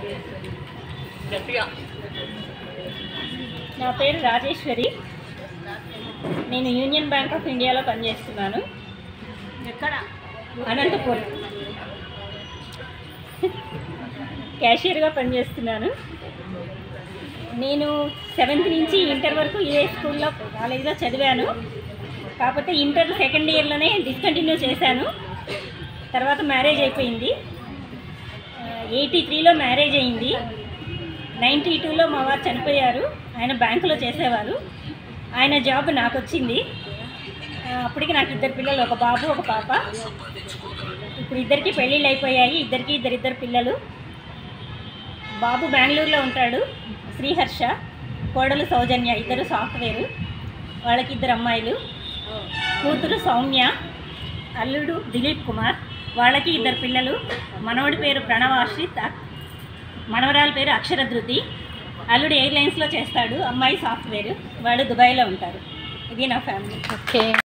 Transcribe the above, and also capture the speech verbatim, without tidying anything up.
నా పేరు రాజేశ్వరి. నేను యూనియన్ బ్యాంక్ ఆఫ్ ఇండియాలో పనిచేస్తున్నాను. ఎక్కడ? అనంతపురం. క్యాషియర్గా పనిచేస్తున్నాను. నేను సెవెంత్ నుంచి ఇంటర్ వరకు ఇదే స్కూల్లో కాలేజీలో చదివాను. కాకపోతే ఇంటర్ సెకండ్ ఇయర్లోనే డిస్కంటిన్యూ చేశాను. తర్వాత మ్యారేజ్ అయిపోయింది. ఎయిటీ త్రీలో మ్యారేజ్ అయింది. నైంటీ టూలో మా వారు చనిపోయారు. ఆయన బ్యాంకులో చేసేవారు. ఆయన జాబ్ నాకు వచ్చింది. అప్పటికి నాకు ఇద్దరు పిల్లలు, ఒక బాబు ఒక పాప. ఇప్పుడు ఇద్దరికి పెళ్ళిళ్ళు అయిపోయాయి. ఇద్దరికి ఇద్దరిద్దరు పిల్లలు. బాబు బెంగళూరులో ఉంటాడు, శ్రీహర్ష. కోడలు సౌజన్య, ఇద్దరు సాఫ్ట్వేరు. వాళ్ళకి ఇద్దరు అమ్మాయిలు. కూతురు సౌమ్య, అల్లుడు దిలీప్ కుమార్. వాళ్ళకి ఇద్దరు పిల్లలు. మనవడి పేరు ప్రణవాశ్రిత్, మనవరాల పేరు అక్షరధృతి. అల్లుడు ఎయిర్లైన్స్లో చేస్తాడు, అమ్మాయి సాఫ్ట్వేర్. వాళ్ళు దుబాయ్లో ఉంటారు. ఇది నా ఫ్యామిలీ. ఓకే.